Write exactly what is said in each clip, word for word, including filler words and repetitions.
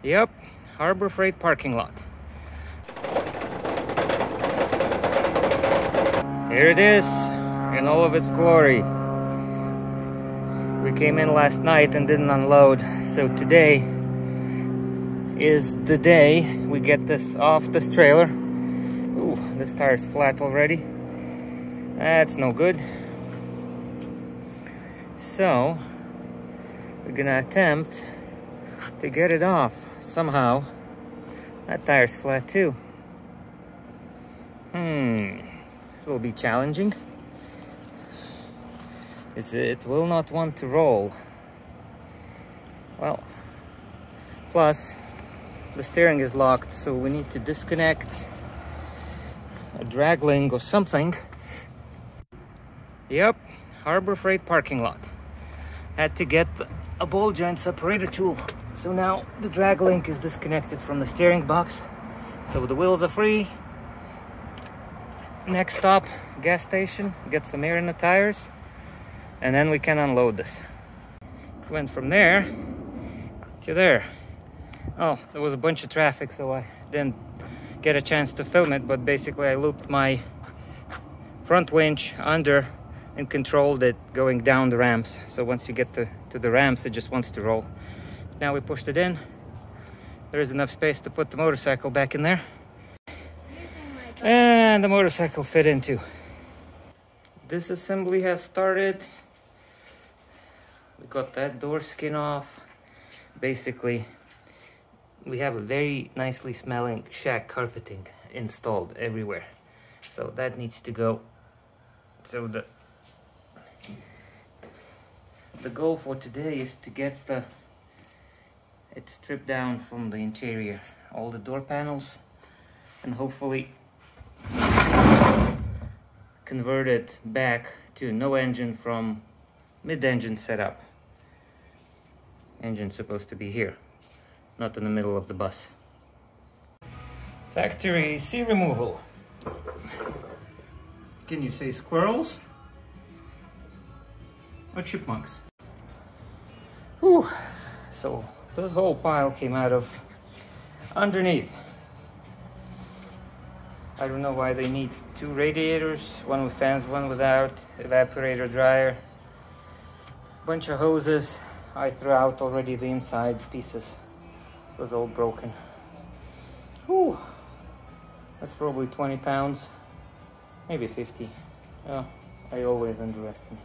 Yep, Harbor Freight parking lot. Here it is, in all of its glory. We came in last night and didn't unload, so today is the day we get this off this trailer. Ooh, this tire's flat already. That's no good. So, we're gonna attempt to get it off somehow. That tire's flat too. Hmm, this will be challenging. It will not want to roll. Well, plus the steering is locked, so we need to disconnect a drag link or something. Yep, Harbor Freight parking lot. Had to get a ball joint separator tool. So now the drag link is disconnected from the steering box. So the wheels are free. Next stop, gas station, get some air in the tires, and then we can unload this. Went from there to there. Oh, there was a bunch of traffic, so I didn't get a chance to film it, but basically I looped my front winch under and controlled it going down the ramps. So once you get to, to the ramps, it just wants to roll. Now we pushed it in. There is enough space to put the motorcycle back in there. And the motorcycle fit in too. Disassembly has started. We got that door skin off. Basically, we have a very nicely smelling shag carpeting installed everywhere. So that needs to go. So the the goal for today is to get the it stripped down from the interior, all the door panels, and hopefully convert it back to no engine from mid-engine setup. Engine's supposed to be here, not in the middle of the bus. Factory sea removal. Can you say squirrels? Or chipmunks? Whew. So this whole pile came out of underneath. I don't know why they need two radiators, one with fans, one without, evaporator, dryer, bunch of hoses. I threw out already the inside pieces. It was all broken. Whew. That's probably twenty pounds, maybe fifty. Oh, I always underestimate.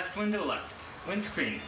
last window left. Windscreen.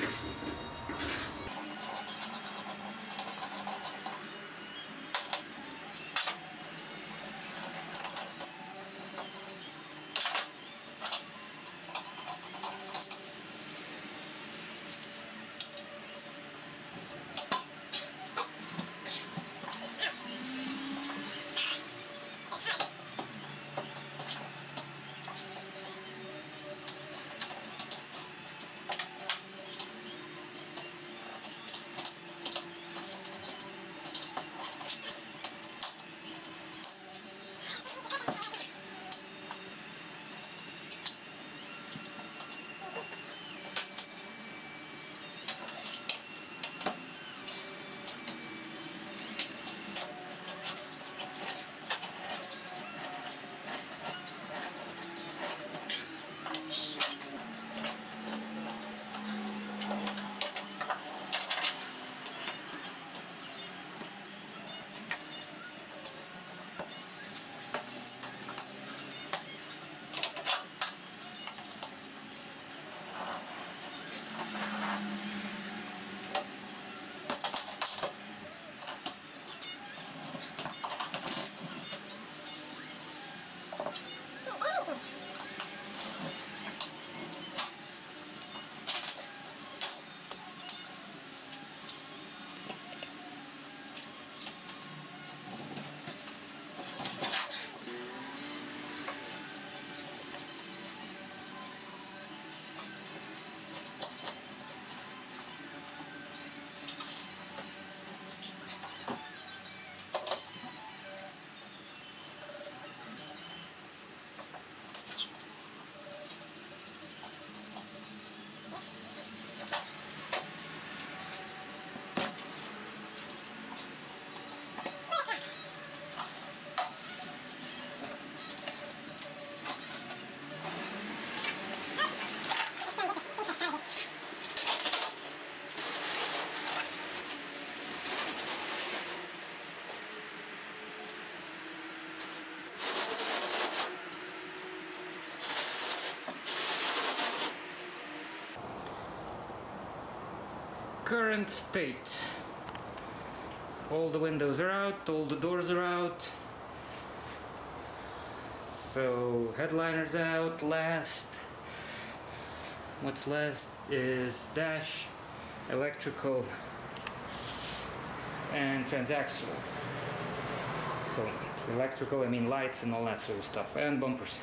Current state. All the windows are out, all the doors are out. So headliner's out. Last, what's last is dash, electrical, and transaxle. So electrical, I mean lights and all that sort of stuff, and bumpers.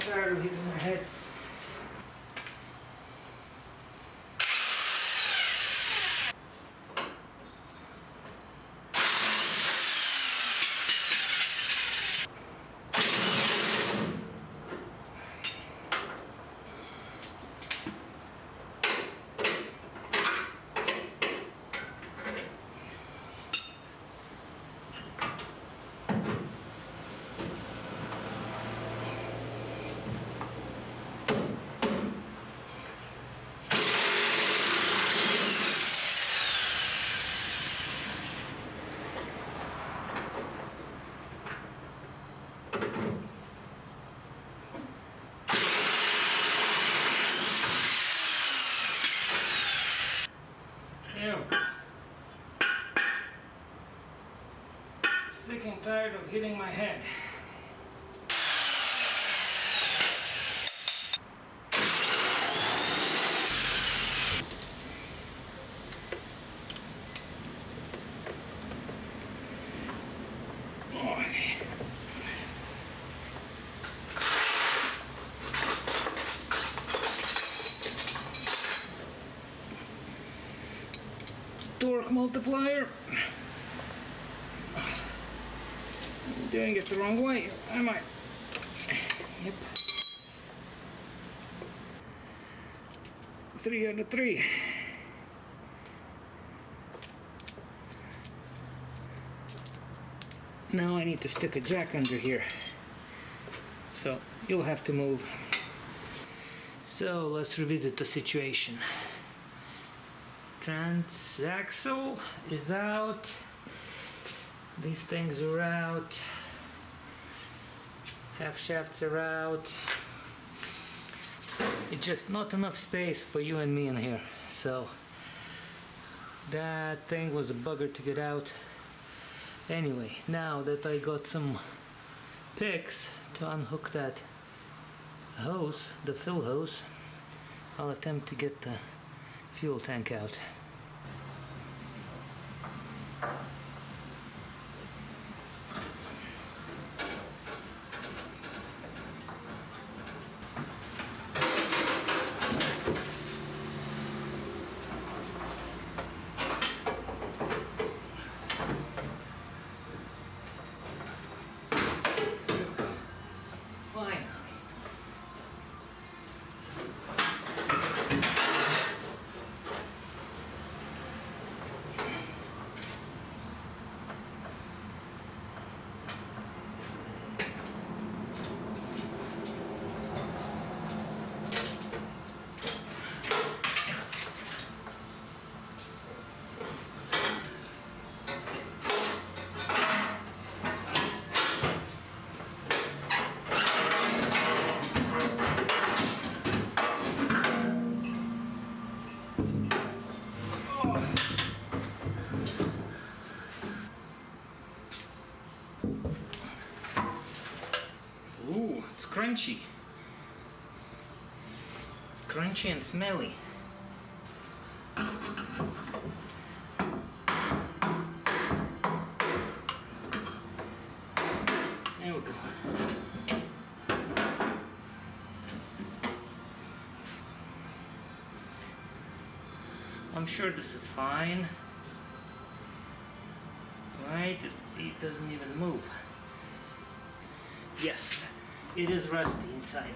tired of hitting my head. Sick and tired of hitting my head. Torque multiplier. I'm doing it the wrong way, am I? Yep. Three out of three. Now I need to stick a jack under here. So you'll have to move. So let's revisit the situation. Transaxle is out. These things are out. Half shafts are out. It's just not enough space for you and me in here. So that thing was a bugger to get out. Anyway, now that I got some picks to unhook that hose, the fill hose, I'll attempt to get the fuel tank out. Ooh, it's crunchy. Crunchy and smelly. There we go. I'm sure this is fine. Right? It, it doesn't even move. Yes, it is rusty inside.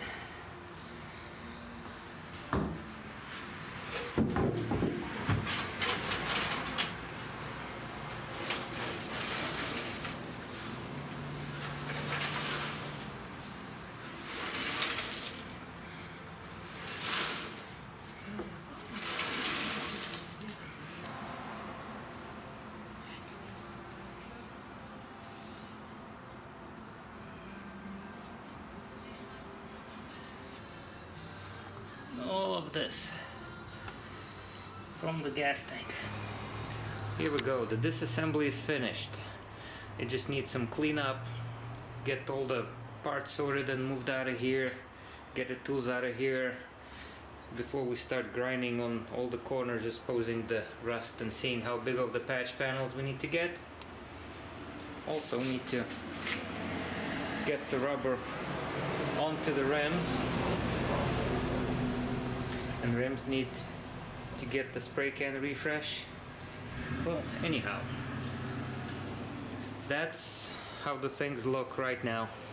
All of this from the gas tank. Here we go, the disassembly is finished. It just needs some cleanup, get all the parts sorted and moved out of here, get the tools out of here before we start grinding on all the corners, exposing the rust and seeing how big of the patch panels we need to get. Also need to get the rubber onto the rims, and rims need to get the spray can refresh. Well, anyhow, that's how the things look right now.